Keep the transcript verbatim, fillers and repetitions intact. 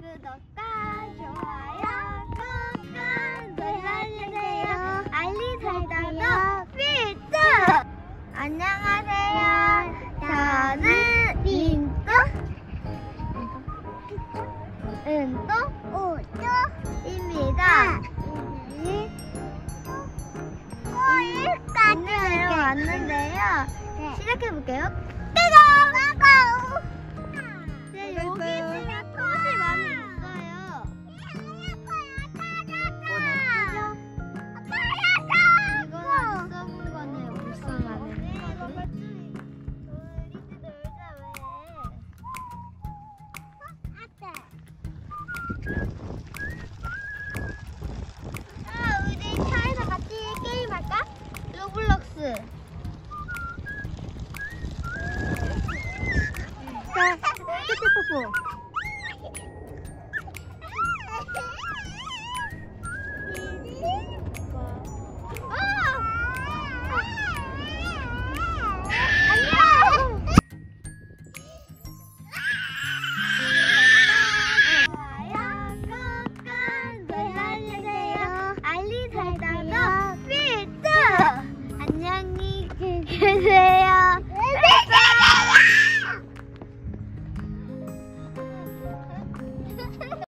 구독과 좋아요 꾹꾹 눌러주세요. 알림 설정도 필수. 안녕하세요. 저는 민또 은또 우또입니다. 오늘까지 왔는데요. 시작해볼게요. 따고! 네, 여기 있으면 꽃이 많이 있어요. 이거는 써본 거네요. 불쌍하네. 아, 우리 차에서 같이 게임할까? 로블록스. 자, 뽀뽀뽀. 안녕히 계세요.